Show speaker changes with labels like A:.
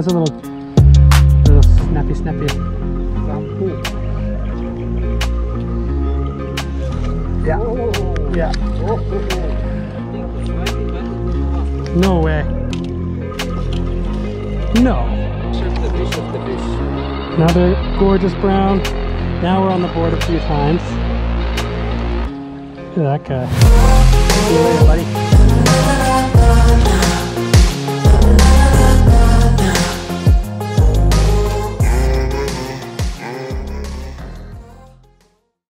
A: was a little snappy. Yeah. Yeah. No way. No. Another gorgeous brown. Now we're on the board a few times. Look at that guy. See you later, buddy.